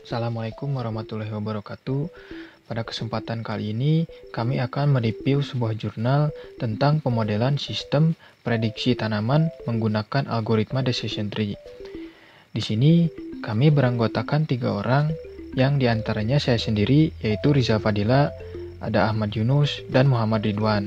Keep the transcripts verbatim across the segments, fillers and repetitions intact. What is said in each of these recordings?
Assalamualaikum warahmatullahi wabarakatuh. Pada kesempatan kali ini, kami akan mereview sebuah jurnal tentang pemodelan sistem prediksi tanaman menggunakan algoritma decision tree. Di sini, kami beranggotakan tiga orang, yang diantaranya saya sendiri, yaitu Riza Fadila, ada Ahmad Yunus, dan Muhammad Ridwan.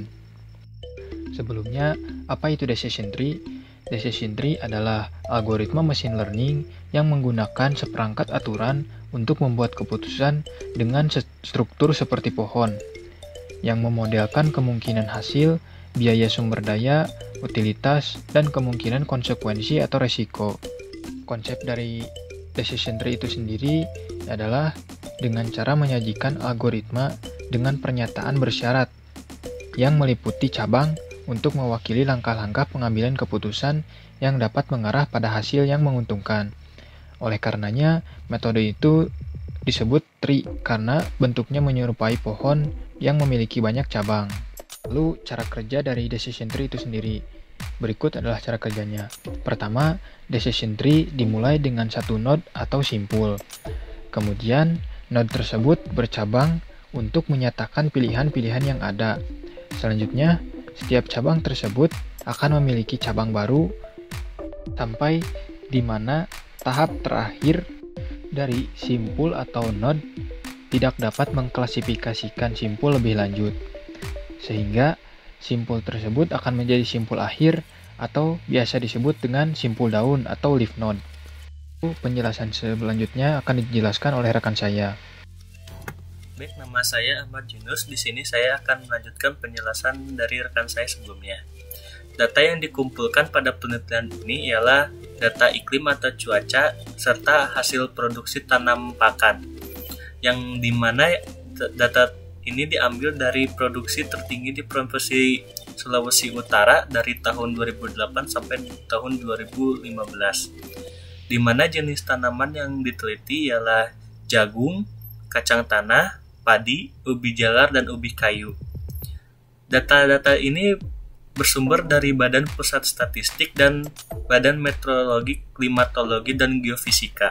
Sebelumnya, apa itu decision tree? Decision tree adalah algoritma machine learning yang menggunakan seperangkat aturan untuk membuat keputusan dengan struktur seperti pohon, yang memodelkan kemungkinan hasil, biaya sumber daya, utilitas, dan kemungkinan konsekuensi atau resiko. Konsep dari decision tree itu sendiri adalah dengan cara menyajikan algoritma dengan pernyataan bersyarat yang meliputi cabang untuk mewakili langkah-langkah pengambilan keputusan yang dapat mengarah pada hasil yang menguntungkan. Oleh karenanya, metode itu disebut tree karena bentuknya menyerupai pohon yang memiliki banyak cabang. Lalu, cara kerja dari decision tree itu sendiri. Berikut adalah cara kerjanya. Pertama, decision tree dimulai dengan satu node atau simpul. Kemudian, node tersebut bercabang untuk menyatakan pilihan-pilihan yang ada. Selanjutnya, setiap cabang tersebut akan memiliki cabang baru sampai di mana tahap terakhir dari simpul atau node tidak dapat mengklasifikasikan simpul lebih lanjut. Sehingga simpul tersebut akan menjadi simpul akhir atau biasa disebut dengan simpul daun atau leaf node. Penjelasan selanjutnya akan dijelaskan oleh rekan saya. Baik, nama saya Ahmad Yunus. Di sini saya akan melanjutkan penjelasan dari rekan saya sebelumnya. Data yang dikumpulkan pada penelitian ini ialah data iklim atau cuaca serta hasil produksi tanam pakan, yang dimana data ini diambil dari produksi tertinggi di Provinsi Sulawesi Utara dari tahun dua ribu delapan sampai tahun dua ribu lima belas, di mana jenis tanaman yang diteliti ialah jagung, kacang tanah, padi, ubi jalar, dan ubi kayu. Data-data ini bersumber dari Badan Pusat Statistik dan Badan Meteorologi, Klimatologi, dan Geofisika.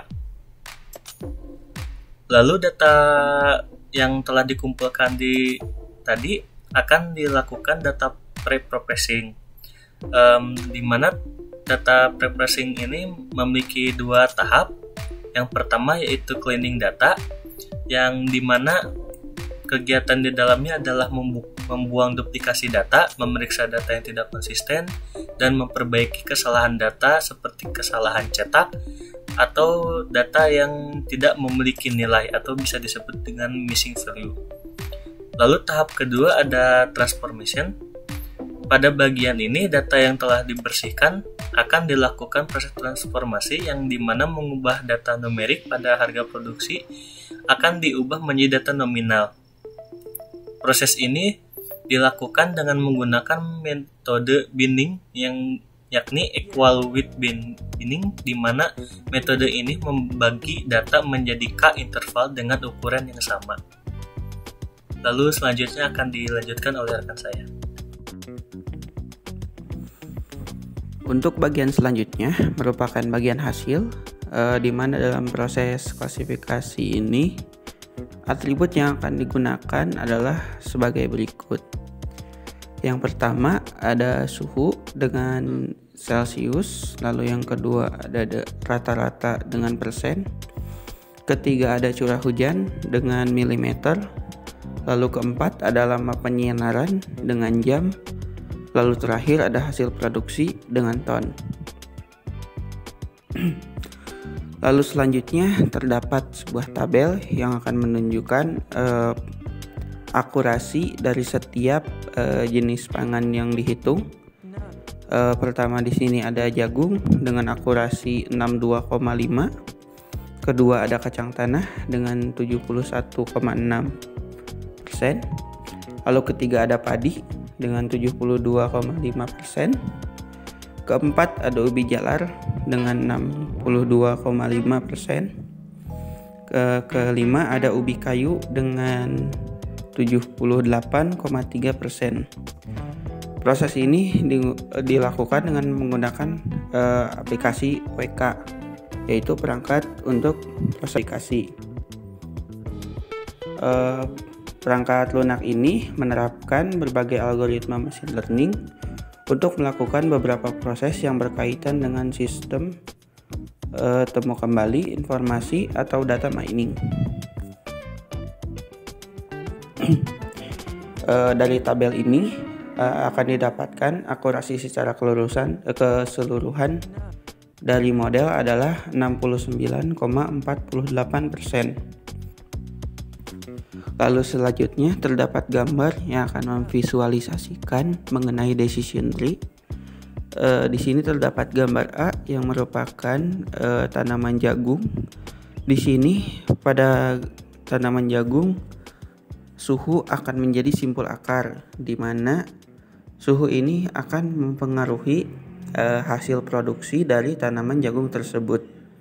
Lalu data yang telah dikumpulkan di tadi akan dilakukan data pre-processing, um, di mana data pre-processing ini memiliki dua tahap. Yang pertama yaitu cleaning data, yang dimana kegiatan di dalamnya adalah membu- membuang duplikasi data, memeriksa data yang tidak konsisten, dan memperbaiki kesalahan data seperti kesalahan cetak atau data yang tidak memiliki nilai atau bisa disebut dengan missing value. Lalu tahap kedua ada transformation. Pada bagian ini data yang telah dibersihkan akan dilakukan proses transformasi, yang dimana mengubah data numerik pada harga produksi akan diubah menjadi data nominal. Proses ini dilakukan dengan menggunakan metode binning yang yakni equal weight binning, di mana metode ini membagi data menjadi K interval dengan ukuran yang sama. Lalu selanjutnya akan dilanjutkan oleh rekan saya. Untuk bagian selanjutnya merupakan bagian hasil, eh, di mana dalam proses klasifikasi ini atribut yang akan digunakan adalah sebagai berikut. Yang pertama ada suhu dengan Celsius, lalu yang kedua ada rata-rata dengan persen, ketiga ada curah hujan dengan milimeter, lalu keempat ada lama penyinaran dengan jam, lalu terakhir ada hasil produksi dengan ton. Lalu selanjutnya terdapat sebuah tabel yang akan menunjukkan eh, akurasi dari setiap eh, jenis pangan yang dihitung. Eh, pertama di sini ada jagung dengan akurasi enam puluh dua koma lima, kedua ada kacang tanah dengan tujuh puluh satu koma enam persen, lalu ketiga ada padi dengan tujuh puluh dua koma lima persen. Keempat ada ubi jalar dengan enam puluh dua koma lima persen. Ke kelima ada ubi kayu dengan tujuh puluh delapan koma tiga persen. Proses ini di, dilakukan dengan menggunakan uh, aplikasi W K, yaitu perangkat untuk klasifikasi. Eh, perangkat lunak ini menerapkan berbagai algoritma machine learning untuk melakukan beberapa proses yang berkaitan dengan sistem eh, temu kembali informasi atau data mining. eh, dari tabel ini eh, akan didapatkan akurasi secara keseluruhan, eh, keseluruhan dari model adalah enam puluh sembilan koma empat delapan persen. Lalu selanjutnya terdapat gambar yang akan memvisualisasikan mengenai decision tree. E, di sini terdapat gambar A yang merupakan e, tanaman jagung. Di sini pada tanaman jagung suhu akan menjadi simpul akar, di mana suhu ini akan mempengaruhi e, hasil produksi dari tanaman jagung tersebut.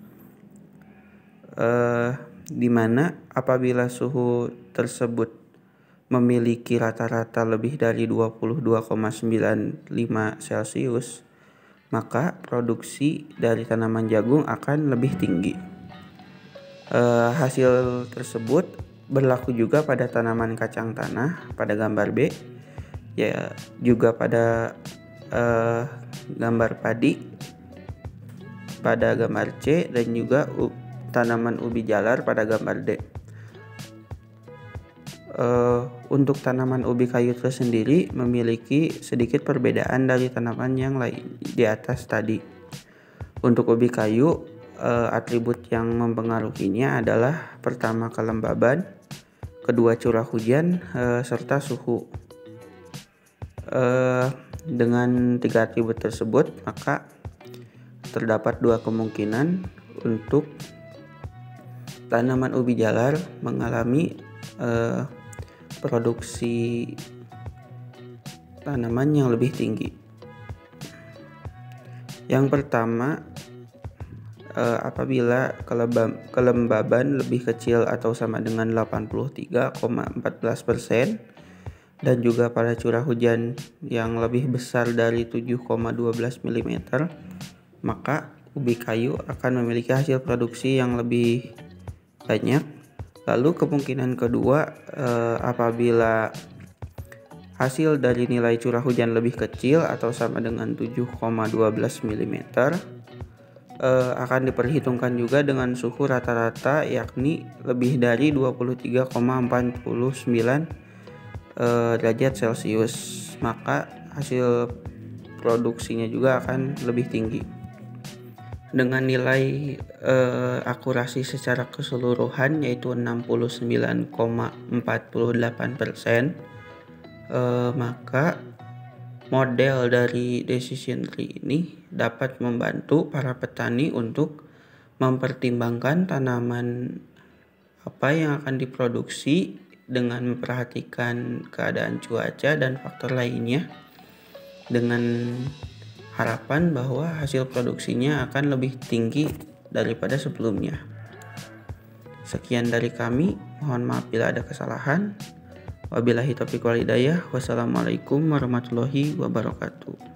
E, di mana apabila suhu tersebut memiliki rata-rata lebih dari dua puluh dua koma sembilan lima Celcius, maka produksi dari tanaman jagung akan lebih tinggi. E, hasil tersebut berlaku juga pada tanaman kacang tanah pada gambar B, ya juga pada e, gambar padi pada gambar C, dan juga u, tanaman ubi jalar pada gambar D. Uh, untuk tanaman ubi kayu tersendiri memiliki sedikit perbedaan dari tanaman yang lain di atas tadi. Untuk ubi kayu, uh, atribut yang mempengaruhinya adalah pertama kelembaban, kedua curah hujan, uh, serta suhu. Uh, dengan tiga atribut tersebut, maka terdapat dua kemungkinan untuk tanaman ubi jalar mengalami uh, produksi tanaman yang lebih tinggi. Yang pertama, uh, apabila kelembab, kelembaban lebih kecil atau sama dengan delapan puluh tiga koma satu empat persen dan juga pada curah hujan yang lebih besar dari tujuh koma satu dua milimeter, maka ubi kayu akan memiliki hasil produksi yang lebih banyak. Lalu kemungkinan kedua, eh, apabila hasil dari nilai curah hujan lebih kecil atau sama dengan tujuh koma satu dua milimeter, eh, akan diperhitungkan juga dengan suhu rata-rata yakni lebih dari dua puluh tiga koma empat sembilan eh, derajat Celcius, maka hasil produksinya juga akan lebih tinggi. Dengan nilai eh, akurasi secara keseluruhan yaitu enam puluh sembilan koma empat delapan persen, eh, maka model dari decision tree ini dapat membantu para petani untuk mempertimbangkan tanaman apa yang akan diproduksi dengan memperhatikan keadaan cuaca dan faktor lainnya, dengan harapan bahwa hasil produksinya akan lebih tinggi daripada sebelumnya. Sekian dari kami, mohon maaf bila ada kesalahan. Wabillahi taufiq wal hidayah. Wassalamualaikum warahmatullahi wabarakatuh.